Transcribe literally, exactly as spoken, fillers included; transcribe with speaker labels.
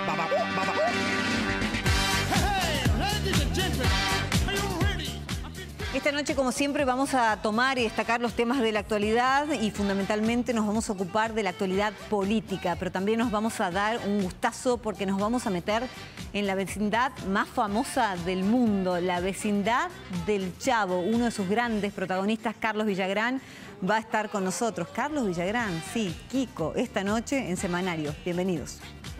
Speaker 1: Esta noche, como siempre, vamos a tomar y destacar los temas de la actualidad y fundamentalmente nos vamos a ocupar de la actualidad política, pero también nos vamos a dar un gustazo porque nos vamos a meter en la vecindad más famosa del mundo, la vecindad del Chavo. Uno de sus grandes protagonistas, Carlos Villagrán, va a estar con nosotros. Carlos Villagrán, sí, Kiko, esta noche en Semanario. Bienvenidos.